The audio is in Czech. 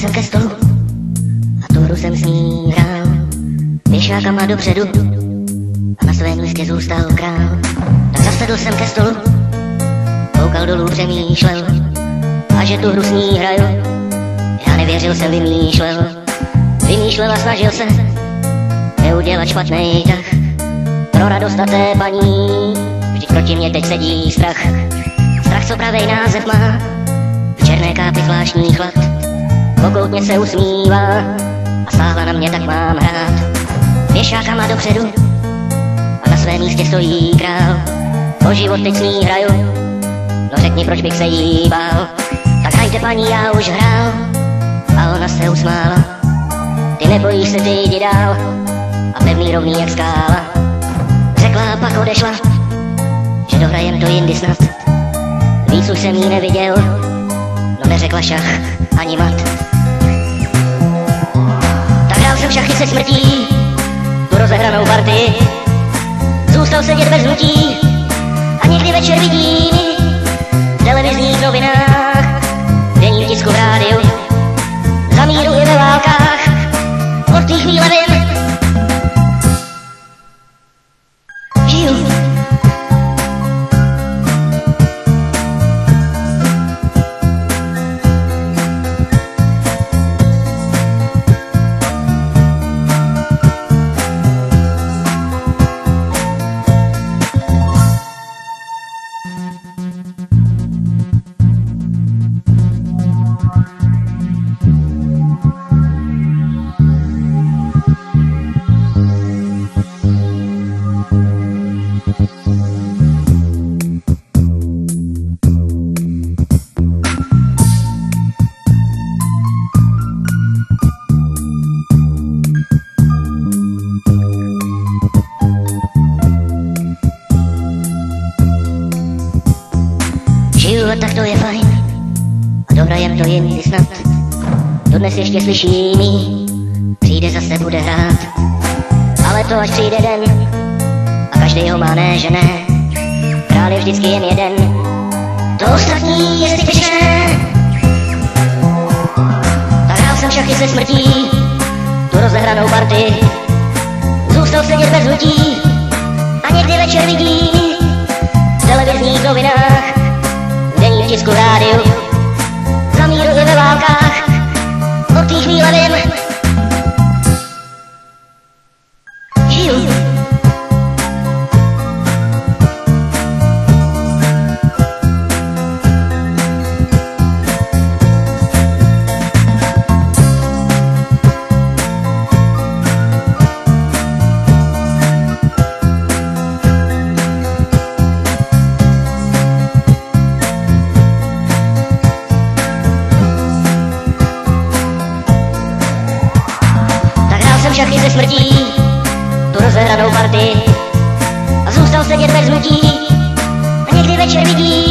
jsem ke stolu a tu hru jsem s ní hrál. Věšákama dopředu a na svém místě zůstal král. Tak zasedl jsem ke stolu, koukal dolů, přemýšlel, a že tu hru s ní hraju, já nevěřil jsem, vymýšlel a snažil se neudělat špatnej tah. Pro radost a té paní, vždyť proti mě teď sedí strach. Strach, co pravej název má, v černé kápi zvláštní chlad. Pokoutně se usmívá a sáhla na mě, tak mám hrát. Věšákama dopředu a na svém místě stojí král. O život teď s ní hraju, no řekni, proč bych se jí bál. Tak hrajte paní, já už hrál. A ona se usmála, ty nebojíš se, ty jdi dál. A pevný rovný jak skála, řekla a pak odešla, že dohrajem to jindy snad. Víc už jsem jí neviděl, no neřekla šach ani mat. Tak hrál jsem šachy se smrtí, tu rozehranou partii. Zůstal sedět bez hnutí a někdy večer vidím v televizních novinách, v denním tisku, v rádiu, za míru i ve válkách. Od té chvíle vím, žiju. Žiju a tak to je fajn a dohrajem to jindy snad. Dodnes ještě slyším jí, přijde zase, bude hrát. Ale to až přijde den a každý ho má, ne, že ne. Král je vždycky jen jeden, to ostatní je zbytečné. Tak hrál jsem šachy se smrtí, tu rozehranou partii. Zůstal sedět bez hnutí a někdy večer vidí v televizních novinách, v denním tisku, rádiu, za míru i ve válkách. Od té chvíle vím, žiju. Šachy se smrtí, tu rozehranou partii. A zůstal sedět bez hnutí a někdy večer vidí